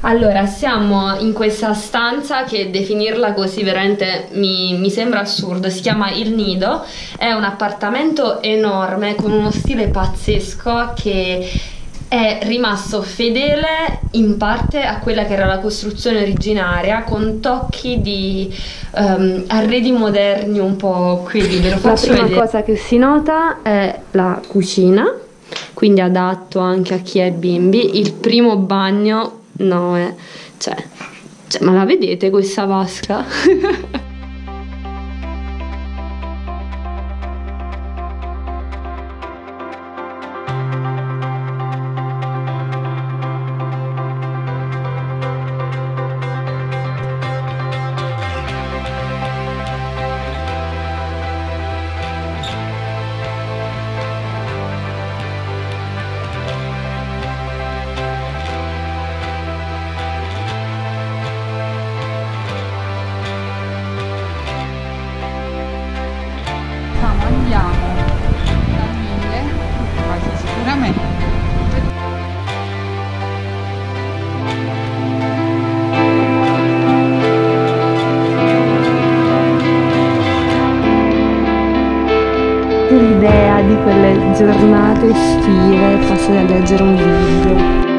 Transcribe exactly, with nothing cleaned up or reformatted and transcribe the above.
Allora, siamo in questa stanza che definirla così veramente mi, mi sembra assurdo. Si chiama Il Nido, è un appartamento enorme con uno stile pazzesco che è rimasto fedele in parte a quella che era la costruzione originaria, con tocchi di um, arredi moderni un po' qui. Ve lo faccio vedere. La prima cosa che si nota è la cucina, quindi adatto anche a chi è bimbi. Il primo bagno, no, è, cioè, cioè ma la vedete questa vasca? Andiamo da mille, quasi sicuramente. L'idea di quelle giornate estive, passo a leggere un libro.